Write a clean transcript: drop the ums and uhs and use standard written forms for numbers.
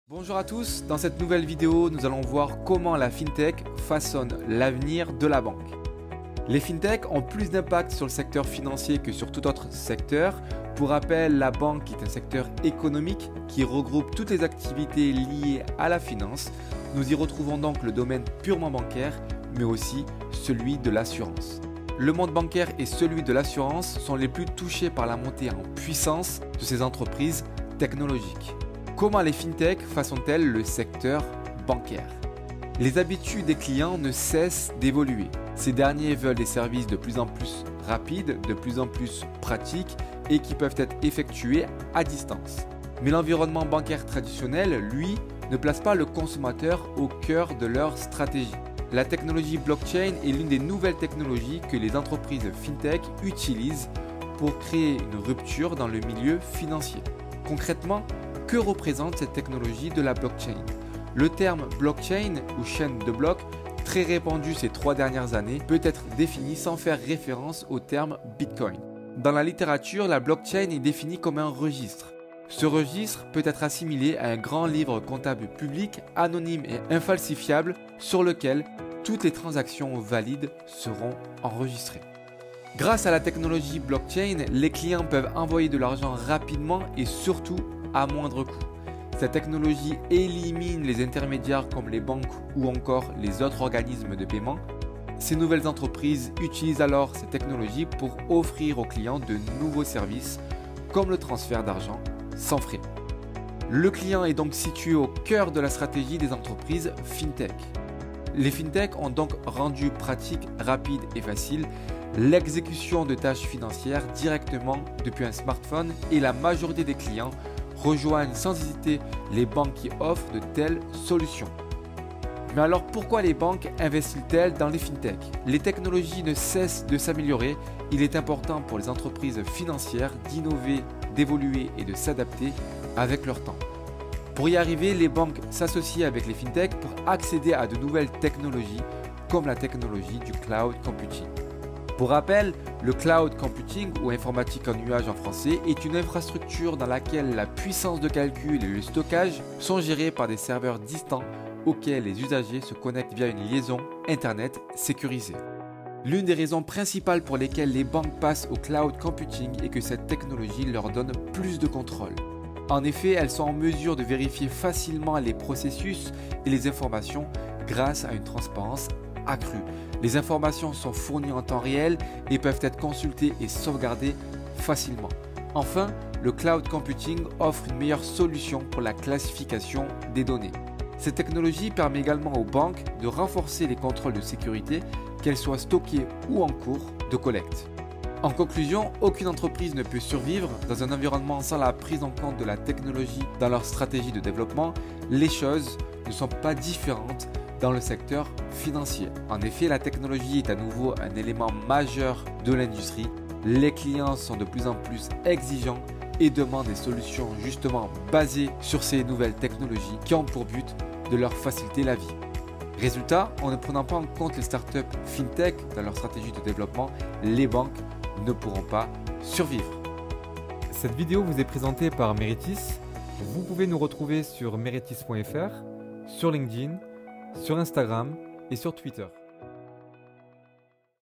Bonjour à tous, dans cette nouvelle vidéo, nous allons voir comment la FinTech façonne l'avenir de la banque. Les FinTech ont plus d'impact sur le secteur financier que sur tout autre secteur. Pour rappel, la banque est un secteur économique qui regroupe toutes les activités liées à la finance. Nous y retrouvons donc le domaine purement bancaire, mais aussi celui de l'assurance. Le monde bancaire et celui de l'assurance sont les plus touchés par la montée en puissance de ces entreprises technologiques. Comment les FinTech façonnent-elles le secteur bancaire? Les habitudes des clients ne cessent d'évoluer. Ces derniers veulent des services de plus en plus rapides, de plus en plus pratiques et qui peuvent être effectués à distance. Mais l'environnement bancaire traditionnel, lui, ne place pas le consommateur au cœur de leur stratégie. La technologie blockchain est l'une des nouvelles technologies que les entreprises FinTech utilisent pour créer une rupture dans le milieu financier. Concrètement, que représente cette technologie de la blockchain? Le terme blockchain ou chaîne de blocs, très répandu ces 3 dernières années, peut être défini sans faire référence au terme Bitcoin. Dans la littérature, la blockchain est définie comme un registre. Ce registre peut être assimilé à un grand livre comptable public, anonyme et infalsifiable, sur lequel toutes les transactions valides seront enregistrées. Grâce à la technologie blockchain, les clients peuvent envoyer de l'argent rapidement et surtout à moindre coût. Cette technologie élimine les intermédiaires comme les banques ou encore les autres organismes de paiement. Ces nouvelles entreprises utilisent alors ces technologies pour offrir aux clients de nouveaux services comme le transfert d'argent sans frais. Le client est donc situé au cœur de la stratégie des entreprises FinTech. Les FinTech ont donc rendu pratique, rapide et facile l'exécution de tâches financières directement depuis un smartphone et la majorité des clients rejoignent sans hésiter les banques qui offrent de telles solutions. Mais alors pourquoi les banques investissent-elles dans les FinTech? Les technologies ne cessent de s'améliorer, il est important pour les entreprises financières d'innover, d'évoluer et de s'adapter avec leur temps. Pour y arriver, les banques s'associent avec les FinTech pour accéder à de nouvelles technologies comme la technologie du cloud computing. Pour rappel, le cloud computing ou informatique en nuage en français est une infrastructure dans laquelle la puissance de calcul et le stockage sont gérés par des serveurs distants auxquels les usagers se connectent via une liaison Internet sécurisée. L'une des raisons principales pour lesquelles les banques passent au cloud computing est que cette technologie leur donne plus de contrôle. En effet, elles sont en mesure de vérifier facilement les processus et les informations grâce à une transparence accrue. Les informations sont fournies en temps réel et peuvent être consultées et sauvegardées facilement. Enfin, le cloud computing offre une meilleure solution pour la classification des données. Cette technologie permet également aux banques de renforcer les contrôles de sécurité, qu'elles soient stockées ou en cours de collecte. En conclusion, aucune entreprise ne peut survivre dans un environnement sans la prise en compte de la technologie dans leur stratégie de développement. Les choses ne sont pas différentes dans le secteur financier. En effet, la technologie est à nouveau un élément majeur de l'industrie. Les clients sont de plus en plus exigeants et demandent des solutions justement basées sur ces nouvelles technologies qui ont pour but de leur faciliter la vie. Résultat, en ne prenant pas en compte les startups FinTech dans leur stratégie de développement, les banques ne pourront pas survivre. Cette vidéo vous est présentée par Meritis. Vous pouvez nous retrouver sur meritis.fr, sur LinkedIn, sur Instagram et sur Twitter.